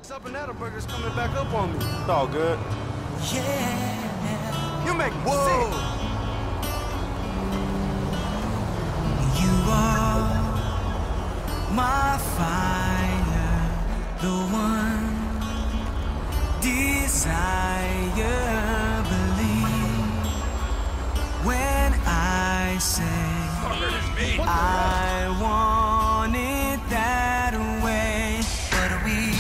Sub and Burger's coming back up on me. It's all good. Yeah. You make me sick. You are my fire, the one desire. Believe when I say I want it that way, but we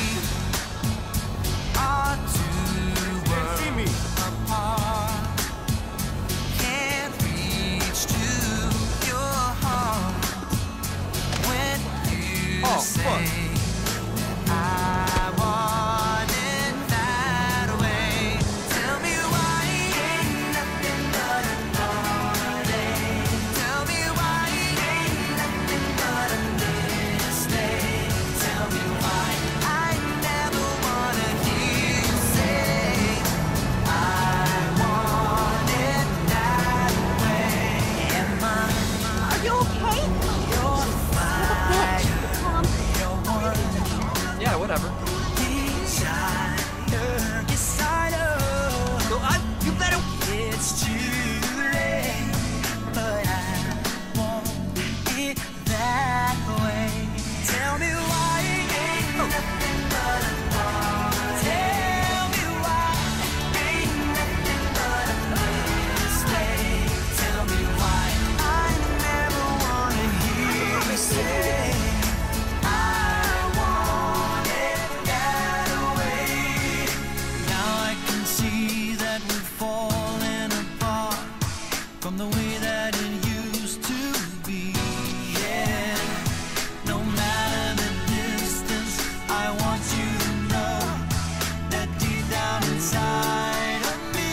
are too apart. Can't reach to your heart when you say I want it that way. Tell me why ain't nothing but a heartache. Tell me why ain't nothing but a mistake. Tell me why I never wanna hear you say I want it that way. Am I? Are you okay? Your fire, your one Yeah, whatever. desire. Yes, I know. You better. It's too late, but I want it that way. Tell me why ain't nothing but a heart. Tell me why ain't nothing but a mistake. Tell me why I never wanna hear you say I want it that way. Now I can see that we're falling apart from the way that it used to be. Yeah, no matter the distance, I want you to know that deep down inside of me,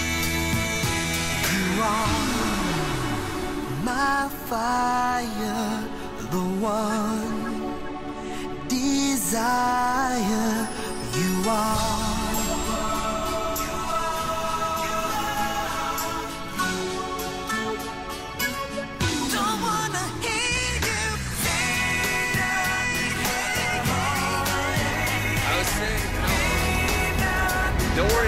you are my fire, the one desire. You are. Don't wanna hear you say I was saying, no. Don't worry